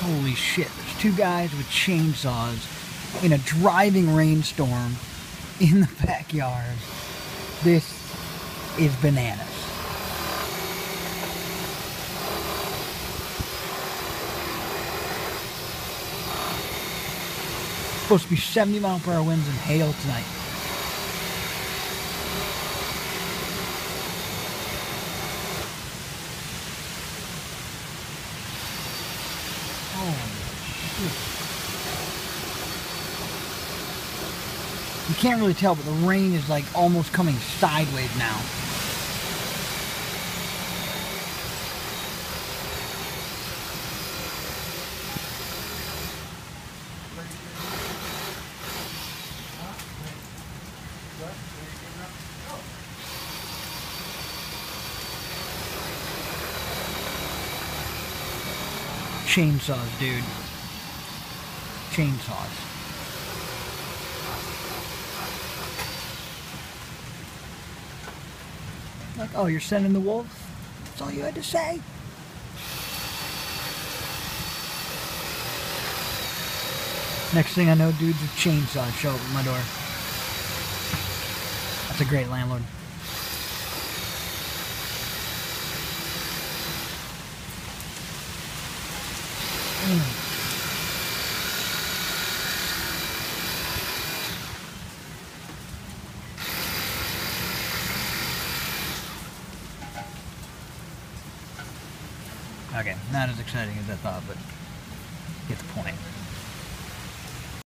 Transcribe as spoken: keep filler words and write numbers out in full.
Holy shit, there's two guys with chainsaws in a driving rainstorm in the backyard. This is bananas. Supposed to be seventy mile per hour winds and hail tonight. You can't really tell, but the rain is like almost coming sideways now. Chainsaws, dude. Chainsaws. Like, oh, you're sending the wolves? That's all you had to say? Next thing I know, dudes with chainsaws show up at my door. That's a great landlord. Mm. Okay, not as exciting as I thought, but